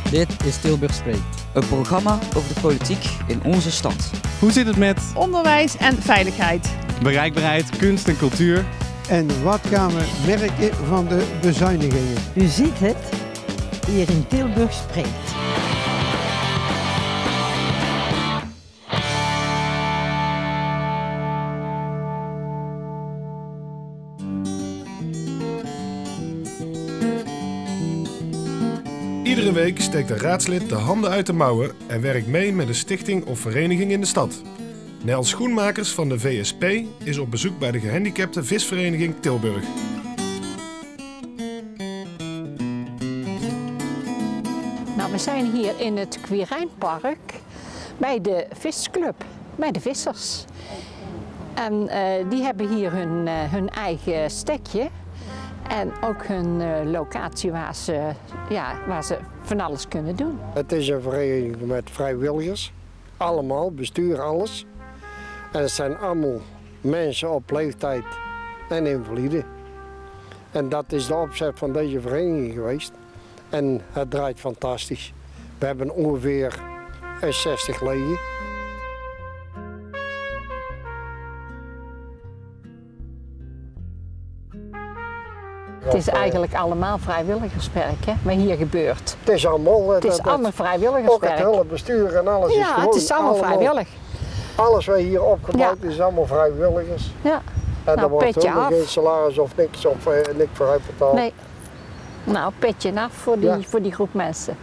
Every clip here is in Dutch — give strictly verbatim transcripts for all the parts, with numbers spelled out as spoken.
Dit is Tilburg Spreekt. Een programma over de politiek in onze stad. Hoe zit het met onderwijs en veiligheid, bereikbaarheid, kunst en cultuur? En wat gaan we merken van de bezuinigingen? U ziet het, hier in Tilburg Spreekt. Iedere week steekt een raadslid de handen uit de mouwen en werkt mee met een stichting of vereniging in de stad. Nel Schoenmakers van de V S P is op bezoek bij de gehandicapte visvereniging Tilburg. Nou, we zijn hier in het Quirijnpark bij de visclub, bij de vissers. En uh, die hebben hier hun, uh, hun eigen stekje. En ook hun uh, locatie waar ze, ja, waar ze van alles kunnen doen. Het is een vereniging met vrijwilligers. Allemaal, bestuur, alles. En het zijn allemaal mensen op leeftijd en invalide. En dat is de opzet van deze vereniging geweest. En het draait fantastisch. We hebben ongeveer zestig leden. Het is eigenlijk allemaal vrijwilligerswerk, hè, wat hier gebeurt. Het is allemaal, het is dat, allemaal vrijwilligerswerk. Ook het hele bestuur en alles ja, is gewoon het is allemaal, allemaal vrijwillig. Alles wat hier opgebouwd ja. is allemaal vrijwilligers. Ja. En nou, er wordt helemaal geen salaris of niks, of, uh, niks voor uitbetaald. Nee. Nou, petje af voor die, ja. voor die groep mensen.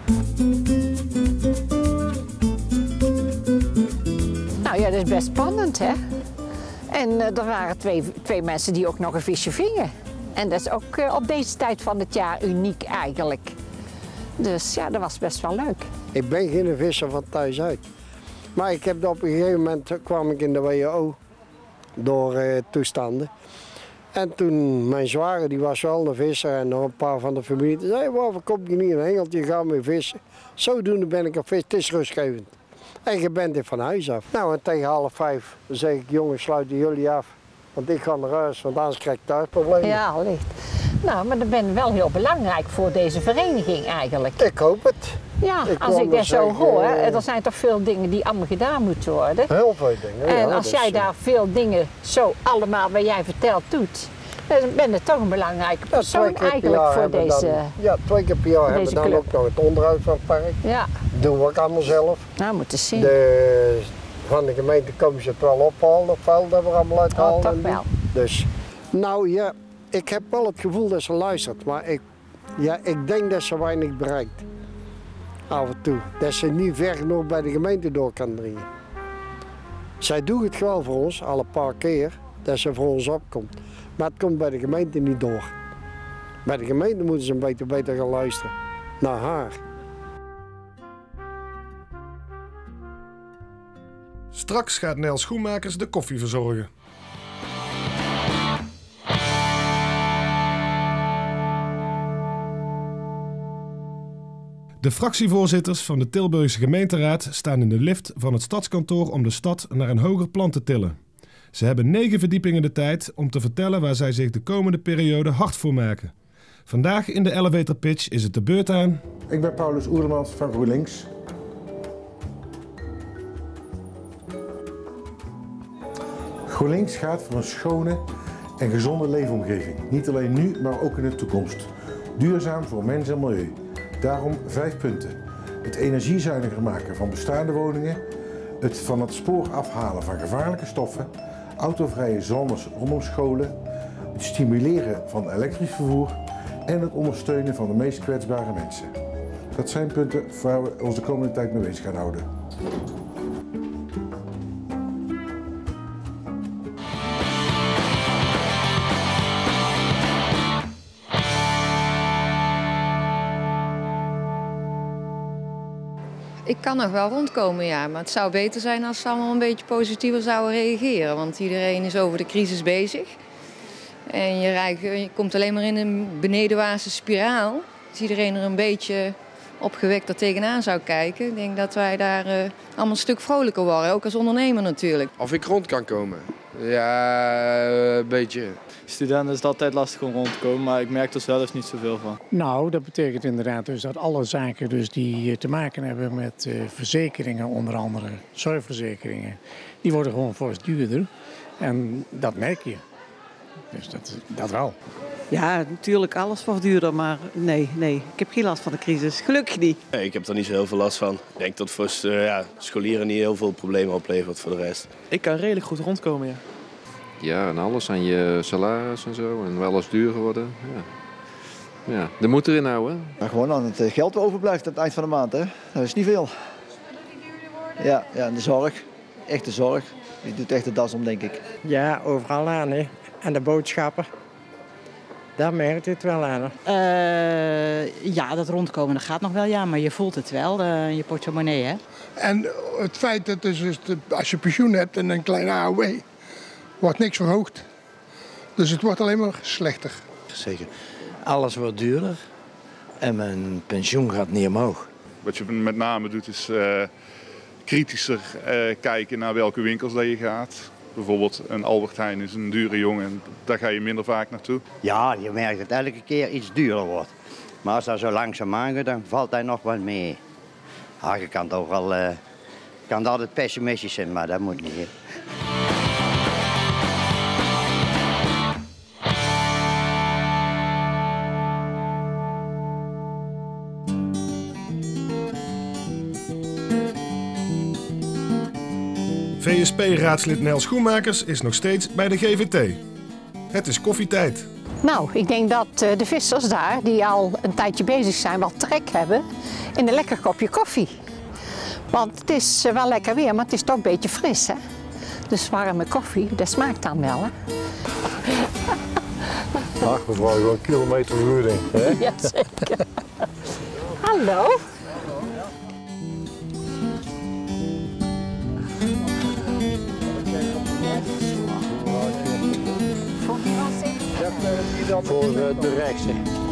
Nou ja, dat is best spannend, hè. En uh, er waren twee, twee mensen die ook nog een visje vingen. En dat is ook uh, op deze tijd van het jaar uniek eigenlijk. Dus ja, dat was best wel leuk. Ik ben geen visser van thuis uit. Maar ik heb op een gegeven moment kwam ik in de W O door uh, toestanden. En toen mijn zware, die was wel een visser en nog een paar van de familie. Die zei, waarom kom je niet in Engeltje, gaan we vissen. Zodoende ben ik op vis, het is rustgevend. En je bent er van huis af. Nou, en tegen half vijf zeg ik, jongens, sluiten jullie af. Want ik ga naar huis, want anders krijg ik thuisproblemen. Ja, allicht. Nou, maar dat ben wel heel belangrijk voor deze vereniging eigenlijk. Ik hoop het. Ja, ik als ik dat zo zeggen, hoor, uh, er zijn toch veel dingen die allemaal gedaan moeten worden. Heel veel dingen, En ja, als dus, jij daar veel dingen zo allemaal wat jij vertelt doet, dan ben je toch een belangrijke persoon ja, eigenlijk voor deze dan, Ja, twee keer per jaar hebben we dan club. ook nog het onderhoud van het park. Ja. Dat doen we ook allemaal zelf. Nou, moet je zien. De, van de gemeente komen ze het wel ophalen, dat vuil dat we allemaal uithalen. Oh, toch wel. Dus, nou ja, ik heb wel het gevoel dat ze luistert, maar ik, ja, ik denk dat ze weinig bereikt. Af en toe. Dat ze niet ver genoeg bij de gemeente door kan dringen. Zij doet het wel voor ons, al een paar keer, dat ze voor ons opkomt. Maar het komt bij de gemeente niet door. Bij de gemeente moeten ze een beetje beter gaan luisteren naar haar. Straks gaat Nel Schoenmakers de koffie verzorgen. De fractievoorzitters van de Tilburgse gemeenteraad staan in de lift van het stadskantoor om de stad naar een hoger plan te tillen. Ze hebben negen verdiepingen de tijd om te vertellen waar zij zich de komende periode hard voor maken. Vandaag in de elevator pitch is het de beurt aan... Ik ben Paulus Oerlemans van GroenLinks. GroenLinks gaat voor een schone en gezonde leefomgeving. Niet alleen nu, maar ook in de toekomst. Duurzaam voor mens en milieu. Daarom vijf punten. Het energiezuiniger maken van bestaande woningen. Het van het spoor afhalen van gevaarlijke stoffen. Autovrije zones rondom scholen. Het stimuleren van elektrisch vervoer. En het ondersteunen van de meest kwetsbare mensen. Dat zijn punten waar we ons de komende tijd mee bezig gaan houden. Ik kan nog wel rondkomen, ja, maar het zou beter zijn als ze allemaal een beetje positiever zouden reageren. Want iedereen is over de crisis bezig. En je, rijdt, je komt alleen maar in een benedenwaartse spiraal. Als iedereen er een beetje opgewekt er tegenaan zou kijken. Ik denk dat wij daar uh, allemaal een stuk vrolijker worden, ook als ondernemer natuurlijk. Of ik rond kan komen? Ja, een beetje. studenten is het altijd lastig om rond te komen, maar ik merk er zelf niet zoveel van. Nou, dat betekent inderdaad dus dat alle zaken dus die te maken hebben met uh, verzekeringen, onder andere zorgverzekeringen, die worden gewoon fors duurder. En dat merk je. Dus dat, dat wel. Ja, natuurlijk alles wordt duurder, maar nee, nee, ik heb geen last van de crisis. Gelukkig niet. Nee, ik heb er niet zo heel veel last van. Ik denk dat voor uh, ja, scholieren niet heel veel problemen oplevert voor de rest. Ik kan redelijk goed rondkomen, ja. Ja, en alles aan je salaris en zo. En wel eens duur geworden. Ja. Ja, de moed erin houden. Maar gewoon aan het geld wat overblijft aan het eind van de maand, hè. Dat is niet veel. Ja, ja, en de zorg. Echt de zorg. Die doet echt de das om, denk ik. Ja, overal aan, hè. En de boodschappen. Daar merkt het wel aan. Uh, ja, dat rondkomen dat gaat nog wel, ja, maar je voelt het wel uh, in je portemonnee, hè. En het feit dat dus, als je pensioen hebt en een kleine A O W, wordt niks verhoogd. Dus het wordt alleen maar slechter. Zeker. Alles wordt duurder en mijn pensioen gaat niet omhoog. Wat je met name doet is uh, kritischer uh, kijken naar welke winkels dat je gaat. Bijvoorbeeld een Albert Heijn is een dure jongen, daar ga je minder vaak naartoe. Ja, je merkt dat elke keer iets duurder wordt. Maar als dat zo langzaam aangaat, dan valt hij nog wel mee. Ja, je kan toch wel, uh, kan altijd pessimistisch zijn, maar dat moet niet. Hè. V S P-raadslid Nel Schoenmakers is nog steeds bij de G V T. Het is koffietijd. Nou, ik denk dat uh, de vissers daar, die al een tijdje bezig zijn, wel trek hebben in een lekker kopje koffie. Want het is uh, wel lekker weer, maar het is toch een beetje fris, hè? Dus warme koffie, dat smaakt dan wel, hè? Ach, mevrouw, gewoon kilometervergoeding, hè? Jazeker. Hallo. Voor uh, de rechtse.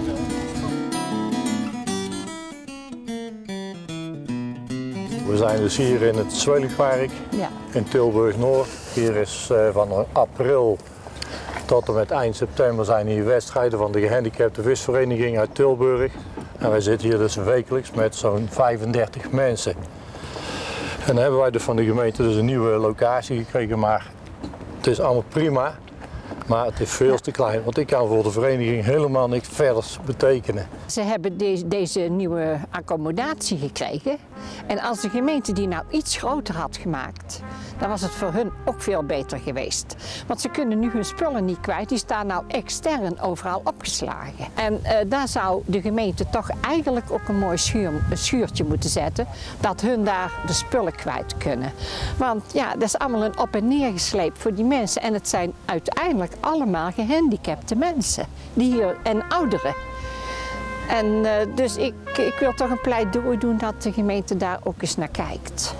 We zijn dus hier in het Zwelligpark ja. in Tilburg-Noord. Hier is uh, van april tot en met eind september zijn hier wedstrijden van de gehandicapte visvereniging uit Tilburg. En wij zitten hier dus wekelijks met zo'n vijfendertig mensen. En dan hebben wij dus van de gemeente dus een nieuwe locatie gekregen, maar het is allemaal prima. Maar het is veel te klein, want ik kan voor de vereniging helemaal niks verders betekenen. Ze hebben deze, deze nieuwe accommodatie gekregen. En als de gemeente die nou iets groter had gemaakt, dan was het voor hun ook veel beter geweest. Want ze kunnen nu hun spullen niet kwijt, die staan nou extern overal opgeslagen. En uh, daar zou de gemeente toch eigenlijk ook een mooi schuur, een schuurtje moeten zetten, dat hun daar de spullen kwijt kunnen. Want ja, dat is allemaal een op en neer gesleept voor die mensen. En het zijn uiteindelijk allemaal gehandicapte mensen, die hier, en ouderen. En uh, dus ik, ik wil toch een pleidooi doen dat de gemeente daar ook eens naar kijkt.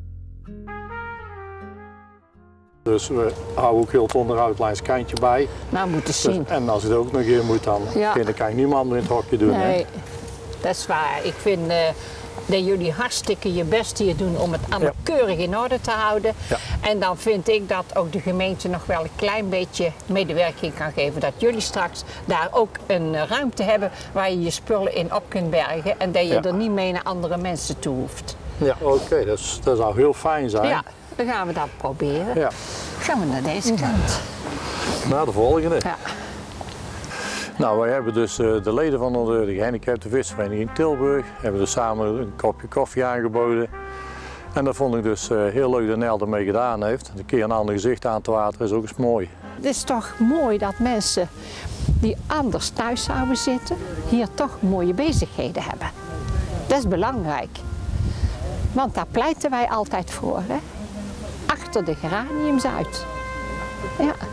Dus we houden ook heel het onderhoudlijns kantje bij. Nou, moet je zien. Dus, en als het ook nog een moet, dan ja. vind ik eigenlijk niemand meer in het hokje doen. Nee, hè? Dat is waar. Ik vind uh, dat jullie hartstikke je best hier doen om het allemaal ja. keurig in orde te houden. Ja. En dan vind ik dat ook de gemeente nog wel een klein beetje medewerking kan geven. Dat jullie straks daar ook een ruimte hebben waar je je spullen in op kunt bergen. En dat je ja. er niet mee naar andere mensen toe hoeft. Ja, oké. Okay. Dat, dat zou heel fijn zijn. Ja, dan gaan we dat proberen. Ja. Gaan we naar deze kant. Naar de volgende. Ja. Nou, wij hebben dus uh, de leden van de, de gehandicapte visvereniging in Tilburg hebben dus samen een kopje koffie aangeboden. En dat vond ik dus uh, heel leuk dat Nel ermee gedaan heeft. Een keer een ander gezicht aan te wateren is ook eens mooi. Het is toch mooi dat mensen die anders thuis zouden zitten, hier toch mooie bezigheden hebben. Dat is belangrijk. Want daar pleiten wij altijd voor, hè? Achter de geraniums uit. Ja.